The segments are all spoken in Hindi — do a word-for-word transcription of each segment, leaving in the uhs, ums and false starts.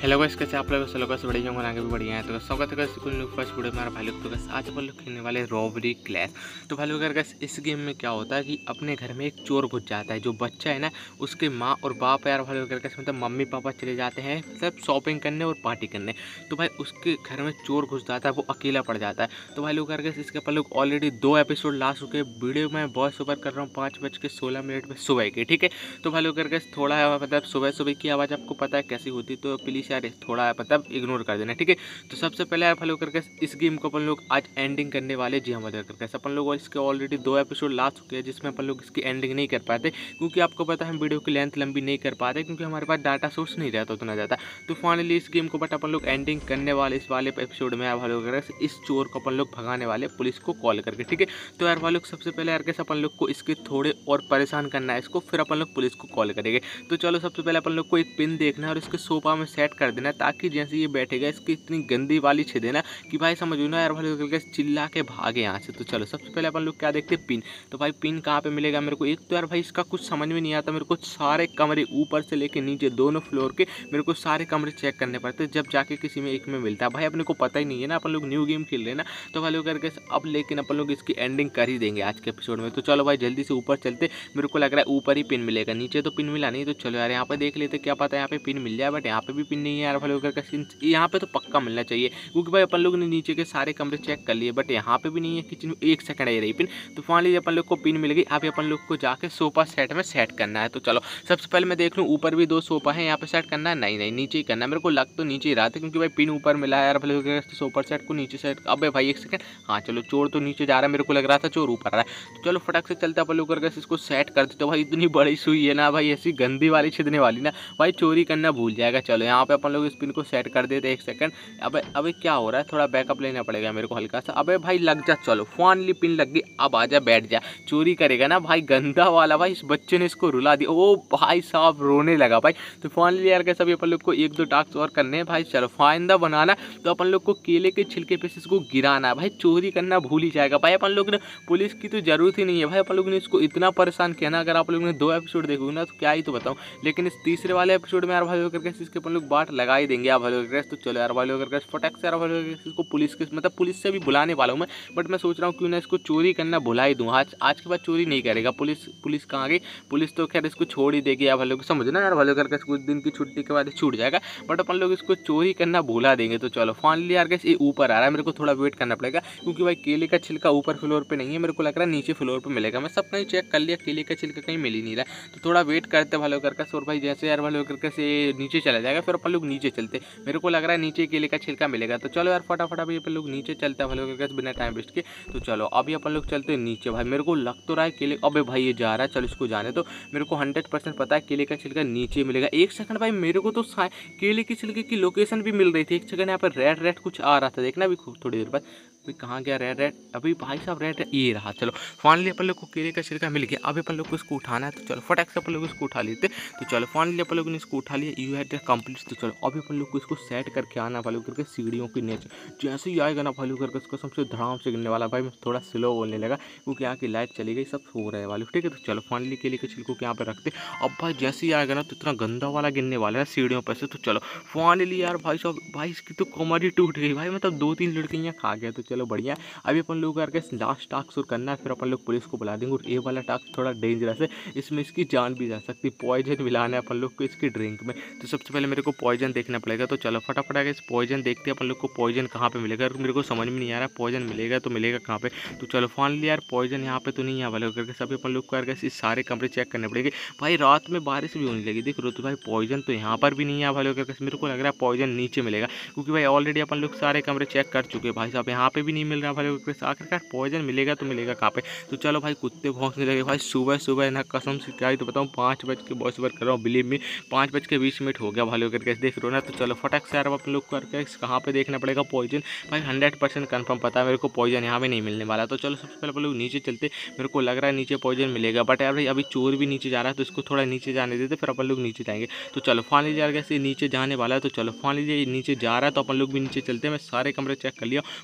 हेलो गाइस, कैसे आप लोग? चलो गाइस, बढ़िया होंगे, आगे भी बढ़िया है। तो स्वागत है गाइस कुल फर्स्ट वीडियो में हमारा भाई लोग। तो गाइस आज अपन लोग खेलने वाले रॉबरी क्लैश। तो भाई लोग अगर गाइस इस गेम में क्या होता है कि अपने घर में एक चोर घुस जाता है। जो बच्चा है ना, उसके माँ और बाप यार भाई लोग अगर गाइस मतलब मम्मी पापा चले जाते हैं मतलब शॉपिंग करने और पार्टी करने। तो भाई उसके घर में चोर घुस जाता है, वो अकेला पड़ जाता है। तो भाई लोग अगर गाइस इसके अपन लोग ऑलरेडी दो एपिसोड ला चुके हैं। वीडियो में वॉइस ओवर कर रहा हूँ पाँच बज के सोलह मिनट में सुबह के, ठीक है। तो भाई लोग अगर गाइस थोड़ा मतलब सुबह सुबह की आवाज़ आपको पता है कैसी होती, तो प्लीज़ यार थोड़ा मतलब इग्नोर कर देना, ठीक है। तो सबसे पहले यार फॉलो करके इस गेम को अपन लोग आज एंडिंग करने वाले। जी हम करके अपन लोग इसके ऑलरेडी दो एपिसोड ला चुके हैं, जिसमें अपन लोग इसकी एंडिंग नहीं कर पाते, क्योंकि आपको पता है हम वीडियो की लेंथ लंबी नहीं कर पाते, क्योंकि हमारे पास डाटा सोर्स नहीं रहता उतना ज़्यादा। तो फाइनली इस गेम को बट अपन लोग एंडिंग करने वाले इस वाले एपिसोड में यार फॉलो करके इस चोर को अपन लोग भगाने वाले पुलिस को कॉल करके, ठीक है। तो यार वालों सबसे पहले यार कैसे अपन लोग को इसके थोड़े और परेशान करना है इसको, फिर अपन लोग पुलिस को कॉल करेंगे। तो चलो सबसे पहले अपन लोग को एक पिन देखना है और इसके सोफा में सेट कर देना है, ताकि जैसे ये बैठेगा इसकी इतनी गंदी वाली छेदे ना कि भाई समझो ना यार भाई करके चिल्ला के भागे यहाँ से। तो चलो सबसे पहले अपन लोग क्या देखते हैं, पिन। तो भाई पिन कहाँ पे मिलेगा मेरे को? एक तो यार भाई इसका कुछ समझ में नहीं आता मेरे को। सारे कमरे ऊपर से लेके नीचे दोनों फ्लोर के मेरे को सारे कमरे चेक करने पड़ते हैं, जब जाके किसी में एक में मिलता है। भाई अपने को पता ही नहीं है ना, अपन लोग न्यू गेम खेल रहे हैं ना। तो भाई लोग करके अब लेकिन अपन लोग इसकी एंडिंग कर ही देंगे आज के एपिसोड में। तो चलो भाई जल्दी से ऊपर चलते। मेरे को लग रहा है ऊपर ही पिन मिलेगा, नीचे तो पिन मिला नहीं। तो चलो यार यहाँ पे देख लेते, क्या पता यहाँ पे पिन मिल जाए, बट यहाँ पे भी पिन नहीं है यार भाई लोग करके। यहाँ पे तो पक्का मिलना चाहिए, क्योंकि भाई अपन लोग ने नीचे के सारे कमरे चेक कर लिए, बट यहाँ पे भी नहीं है किचन में। एक सेकंड है रही पिन। तो फाइनली अपन लोग को पिन मिल गई। अभी अपन लोग को जाके सोफा सेट में सेट करना है। तो चलो सबसे पहले मैं देख लूँ ऊपर भी दो सोफा है, यहाँ पे सेट करना है। नहीं नहीं नीचे ही करना है, मेरे को लग तो नीचे ही रहा था, क्योंकि भाई पिन ऊपर मिला है यार भाई लोग सोफा सेट को नीचे सेट। अबे भाई एक सेकंड, हाँ चलो चोर तो नीचे जा रहा है, मेरे को लग रहा था चोर ऊपर आ रहा है। तो चलो फटाक से चलते अपन लोग करके इसको सेट कर देते। भाई इतनी बड़ी सुई है ना भाई, ऐसी गंदी वाली छिदने वाली ना भाई, चोरी करना भूल जाएगा। चलो यहाँ पे अपन लोग इस पिन को सेट कर देते। एक सेकंड, अबे अबे क्या हो रहा है, थोड़ा बैकअप लेना पड़ेगा मेरे को हल्का सा। अबे भाई लग जा, चलो फाइनली पिन लग गई। अब आजा बैठ जा, चोरी करेगा ना भाई गंदा वाला। भाई इस बच्चे ने इसको रुला दिया। ओ भाई साहब रोने लगा भाई। तो फाइनली यार कैसे अभी अपन लोग को एक दो टास्क और करने हैं भाई। चलो फाइंदा बनाना, तो अपन लोग को केले के छिलके पे इसको गिराना है। भाई चोरी करना भूल ही जाएगा भाई। अपन लोग ने पुलिस की तो जरूरत ही नहीं है भाई, अपन लोग ने इसको इतना परेशान किया ना। अगर आप लोग ने दो एपिसोड देखोगे ना तो क्या ही तो बताऊँ, लेकिन इस तीसरे वाले एपिसोड में यार भाई करके इसके अपन लोग बाट लगा ही देंगे यार भाई करके। तो चलो यार भाई करके फटाक से यार भाई इसको पुलिस के मतलब पुलिस से भी बुलाने वाला हूँ मैं, बट मैं सोच रहा हूँ क्यों ना इसको चोरी करना भुला ही दूँ। आज आज के बाद चोरी नहीं करेगा। पुलिस पुलिस कहाँ गई? पुलिस तो खैर इसको छोड़ ही देगी यार भाई लोग, समझ ना यार भाई करके कुछ दिन की छुट्टी के बाद छूट जाएगा, बट अपन लोग इसको चोरी करना भुला देंगे। तो चलो फाइनली यार ये ऊपर आ रहा है, मेरे को थोड़ा वेट करना पड़ेगा, क्योंकि भाई केले का छिलका ऊपर फ्लोर पे नहीं है, मेरे को लग रहा है नीचे फ्लोर पे मिलेगा। मैं सब कहीं चेक कर लिया, केले का छिलका कहीं मिल ही नहीं रहा। तो थोड़ा वेट करते भाई करके। और भाई जैसे यार भाई करके से नीचे चला जाएगा, फिर अपन लोग नीचे चलते। मेरे को लग रहा है नीचे केले का छिलका मिलेगा। तो चलो यार फटाफट अभी अपन लोग नीचे चलते हैं भाई करके बिना टाइम वेस्ट के। तो चलो अभी अपन लोग चलते हैं नीचे। भाई मेरे को लग तो रहा है केले, अबे भाई ये जा रहा है, चलो इसको जाने तो। मेरे को हंड्रेड परसेंट पता है केले का छिलका नीचे मिलेगा। एक सेकंड भाई, मेरे को तो केले के छिलके की लोकेशन भी मिल रही थी। एक सेकंड यहाँ पर रेड रेड कुछ आ रहा था, देखना भी खूब थोड़ी देर बाद। अभी कहाँ गया रेड रेड? अभी भाई साहब रेड रेड ये रहा। चलो फाइनली अपन लोग को केले का छिलका मिल गया। अभी अपन लोग को इसको उठाना है। तो चलो फटाक से अपन लोग इसको उठा लेते। तो चलो फाइनली अपन लोगों ने इसको उठा लिया। You had complete. तो चलो अभी अपन लोग को इसको सेट करके आना फॉलो करके सीढ़ियों के नीचे। जैसे ही आएगा ना फॉलो करके उसको सबसे धड़ाम से गिरने वाला। भाई मैं थोड़ा स्लो बोलने लगा, क्योंकि यहाँ की लाइट चली गई, सब सो रहे वाले, ठीक है। तो चलो फाइनली केले के छिलकों के यहाँ पे रखते। अब भाई जैसे ही आएगा ना तो इतना गंदा वाला गिरने वाला है सीढ़ियों पर से। तो चलो फाइनली यार भाई साहब, भाई इसकी तो कमर ही टूट गई भाई, मतलब दो तीन लड़कियाँ खा गया। तो चलो बढ़िया। अभी अपन लोग करके लास्ट टास्क और करना है, फिर अपन लोग पुलिस को बुला देंगे। और ये वाला टास्क थोड़ा डेंजरस है, इसमें इसकी जान भी जा सकती है। पॉइजन मिलाना है अपन लोग को इसकी ड्रिंक में। तो सबसे पहले मेरे को पॉइजन देखना पड़ेगा। तो चलो फटाफट आगे इस पॉइजन देखते हैं अपन लोग को पॉइजन कहाँ पे मिलेगा। और मेरे को समझ में नहीं आ रहा पॉइजन मिलेगा तो मिलेगा कहाँ पे। तो चलो फाइनली यार पॉइजन यहाँ पे तो नहीं है वाले करके। सभी अपन लोग को करके इस सारे कमरे चेक करने पड़ेंगे। भाई रात में बारिश भी होने लगी, देख रो। तो भाई पॉइजन तो यहाँ पर भी नहीं है वाले करके। मेरे को लग रहा है पॉइजन नीचे मिलेगा, क्योंकि भाई ऑलरेडी अपन लोग सारे कमरे चेक कर चुके हैं। भाई साहब यहाँ पे भी नहीं मिल रहा वाले करके। आखिरकार पॉइजन मिलेगा तो मिलेगा कहाँ पे। तो चलो भाई कुत्ते भौंकने लगे भाई सुबह सुबह ना, कसम से क्या ही तो बताऊँ। पाँच बज के बॉस वर्क कर रहा हूँ, बिलीव में पाँच बज के बीस मिनट हो गया भाई करके, देख रहे हो ना। तो चलो फटाक से यार अपन लोग करके कहाँ पे देखना पड़ेगा पॉइजन। भाई हंड्रेड परसेंट कन्फर्म पता है मेरे को पॉइजन यहाँ पे नहीं मिलने वाला। तो चलो सबसे पहले अपन लोग नीचे चलते। मेरे को लग रहा है नीचे पॉइजन मिलेगा, बट यार भाई अभी चोर भी नीचे जा रहा है, तो इसको थोड़ा नीचे जाने देते, फिर अपन लोग नीचे जाएंगे। तो चलो फाइनली यार कैसे नीचे जाने वाला है। तो चलो फाइनली नीचे जा रहा है, तो अपन लोग भी नीचे चलते हैं। मैं सारे कमरे चेक कर लिया, पॉइजन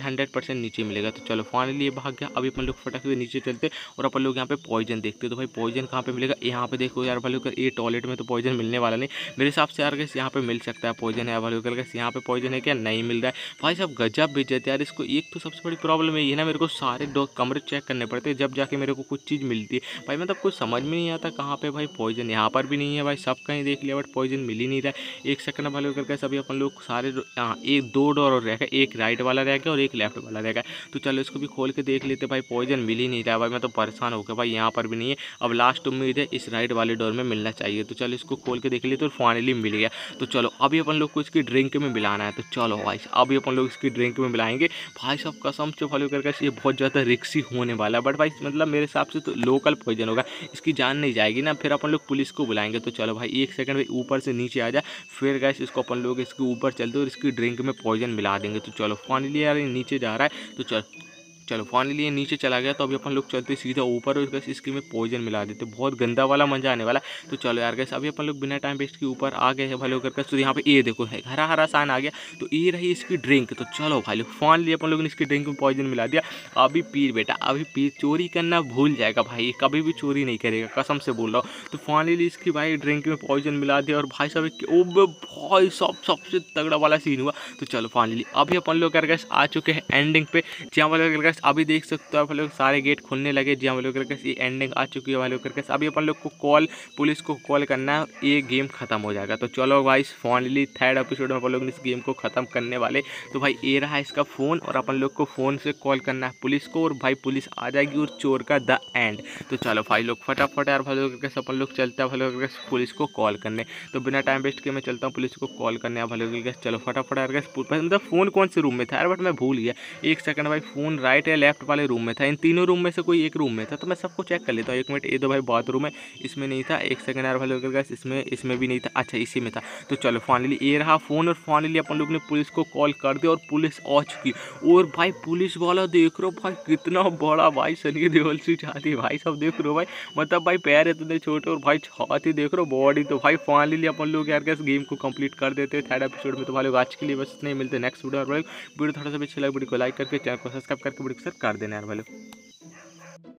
हंड्रेड परसेंट नीचे मिलेगा। तो चलो फाइनली ये भाग गया। अभी अपन लोग फटाक से नीचे चलते और अपन लोग यहाँ पे पॉइजन देखते। तो भाई पॉइजन कहाँ पे मिलेगा, यहाँ पे देखो यार भाई लोग, ये टॉयलेट में तो पॉइजन मिलने वाला नहीं मेरे हिसाब से यार। गैस यहाँ पे मिल सकता है पॉइजन है भाई लोग, गैस यहाँ पे पॉइजन है क्या, नहीं मिल रहा है भाई साहब। गजब बेइज्जत यार इसको। एक तो सबसे बड़ी प्रॉब्लम ये है ना, मेरे को सारे दो कमरे चेक करने पड़ते हैं जब जाके मेरे को कुछ चीज़ मिलती है भाई। मतलब कुछ समझ में नहीं आता कहाँ पे भाई पॉइजन, यहाँ पर भी नहीं है भाई, सब कहीं देख लिया बट पॉइजन मिल ही नहीं रहा है। एक सेकंड भाई लोग करके सभी अपन लोग सारे हाँ एक दो डोर और रह गया, एक राइट वाला रह गया और एक लेफ्ट वाला रह गया। तो चलो इसको भी खोल के देख लेते भाई, पॉइजन मिल ही नहीं रहा भाई। मैं तो परेशान हो गया भाई, यहाँ पर भी नहीं है। अब लास्ट उम्मीद है इस राइट वाले डोर में मिलना चाहिए। तो चलो इसको खोल के देख लेते और फाइनली मिल गया। तो चलो अभी अपन लोग को इसकी ड्रिंक में मिलाना है। तो चलो भाई अभी अपन लोग इसकी ड्रिंक में मिलाएंगे भाई साहब। कसम से फॉलो करके ये बहुत ज़्यादा रिक्सी होने वाला है बट भाई मतलब मेरे हिसाब से तो लोकल पॉइजन होगा, इसकी जान नहीं जाएगी ना, फिर अपन लोग पुलिस को बुलाएंगे। तो चलो भाई एक सेकंड भाई ऊपर से नीचे आ जाए, फिर गैस इसको अपन लोग इसके ऊपर चलते और इसकी ड्रिंक में पॉइजन मिला देंगे। तो चलो फाइनली यार ये नीचे जा रहा है। तो चलो चलो फाइनली ये नीचे चला गया। तो अभी अपन लोग चलते सीधा ऊपर और गैस इसकी में पॉइजन मिला देते, बहुत गंदा वाला मजा आने वाला। तो चलो यार गैस अभी अपन लोग बिना टाइम वेस्ट के ऊपर आ गए हैं भाई लोग करके। तो यहाँ पे ये देखो है हरा हरा साइन आ गया, तो ये रही इसकी ड्रिंक। तो चलो भाई लोग फाइनली अपन लोग ने इसकी ड्रिंक में पॉइजन मिला दिया। अभी पी बेटा, अभी पी, चोरी करना भूल जाएगा भाई, कभी भी चोरी नहीं करेगा, कसम से बोल रहा हूँ। तो फाइनली इसकी भाई ड्रिंक में पॉइजन मिला दिया और भाई साहब ओ भाई सब सबसे तगड़ा वाला सीन हुआ। तो चलो फाइनली अभी अपन लोग कर गैस आ चुके हैं एंडिंग पे, जहाँ वाले गैस अभी देख सकते हो आप लोग सारे गेट खुलने लगे। जी हम लोग करके ये एंडिंग आ चुकी है वाले करके। अभी अपन लोग को कॉल पुलिस को कॉल करना है, ये गेम खत्म हो जाएगा। तो चलो भाई फाइनली थर्ड एपिसोड में अपन लोग इस गेम को खत्म करने वाले। तो भाई ये रहा इसका फ़ोन और अपन लोग को फ़ोन से कॉल करना है पुलिस को और भाई पुलिस आ जाएगी और चोर का द एंड। तो चलो भाई लोग फटाफट यार भाई लोग करके अपन लोग चलते हैं भाई लोग पुलिस को कॉल करने। तो बिना टाइम वेस्ट किए मैं चलता हूँ पुलिस को कॉल करने भाई लोग। चलो फटाफट यार मतलब फ़ोन कौन से रूम में था यार बट मैं भूल गया। एक सेकंड भाई, फ़ोन राइट या लेफ्ट वाले रूम में था, इन तीनों रूम में से कोई एक रूम में था। तो मैं सबको चेक कर लेता हूँ। एक मिनट, ये तो भाई बाथरूम है, इसमें नहीं था। एक सेकंड यार भाई लोग गैस इसमें इसमें भी नहीं था, अच्छा इसी में था। तो चलो फाइनली ये रहा फ़ोन और फाइनली अपन लोग ने पुलिस को कॉल कर दिया और पुलिस आ चुकी। और भाई पुलिस वाला देख रहे हो भाई कितना बड़ा भाई, सनी देओल से छाती भाई सब देख रहे हो भाई, मतलब भाई पैर इतने छोटे और भाई छाती देख रहे हो, बॉडी। तो भाई फाइनली अपन लोग यार गैस गेम को कंप्लीट कर देते हैं थर्ड एपिसोड में। तो भाई लोग आज के लिए बस नहीं, मिलते नेक्स्ट वीडियो। और भाई वीडियो थोड़ा सा भी अच्छा लगा वीडियो को लाइक करके चैनल को सब्सक्राइब करके वीडियो को शेयर कर देना यार भाई लोग।